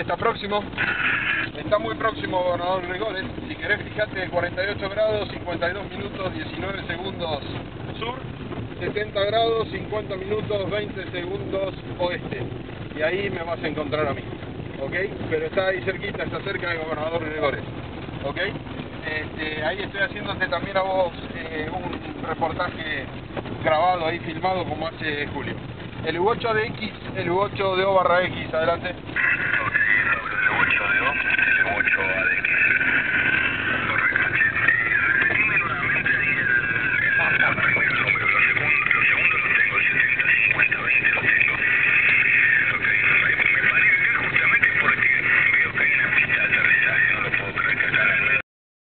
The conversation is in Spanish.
está próximo. Está muy próximo, gobernador Gregores. Si querés, fijate, 48 grados, 52 minutos, 19 segundos sur, 70 grados, 50 minutos, 20 segundos oeste. Y ahí me vas a encontrar a mí, ¿ok? Pero está ahí cerquita, está cerca del gobernador Gregores, ¿ok? Ahí estoy haciéndote también a vos un reportaje grabado ahí, filmado como hace Julio. El U8 de X, el U8 de O barra X, adelante. Ok, sobre el U8 de O, el U8 de